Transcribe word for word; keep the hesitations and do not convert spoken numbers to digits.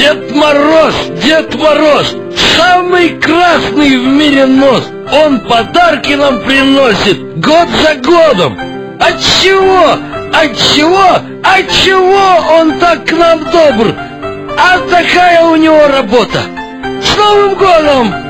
Дед Мороз, Дед Мороз, самый красный в мире нос. Он подарки нам приносит год за годом. Отчего, отчего, отчего он так к нам добр? А такая у него работа. С Новым годом!